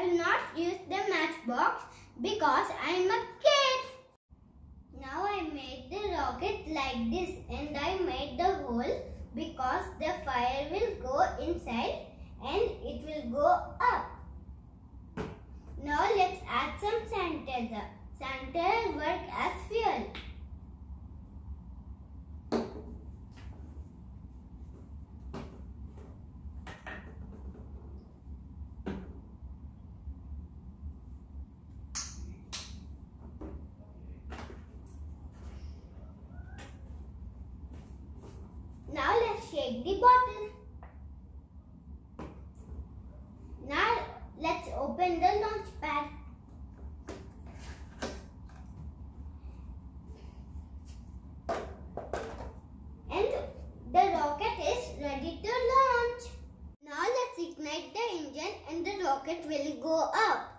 will not use the matchbox because I am a kid. Now I made the rocket like this and I made the hole because the fire will go inside and it will go up. Now let's add some sanitizer. Sanitizer works as fuel. Now let's shake the bottle. Now let's open the launch pad. And the rocket is ready to launch. Now let's ignite the engine and the rocket will go up.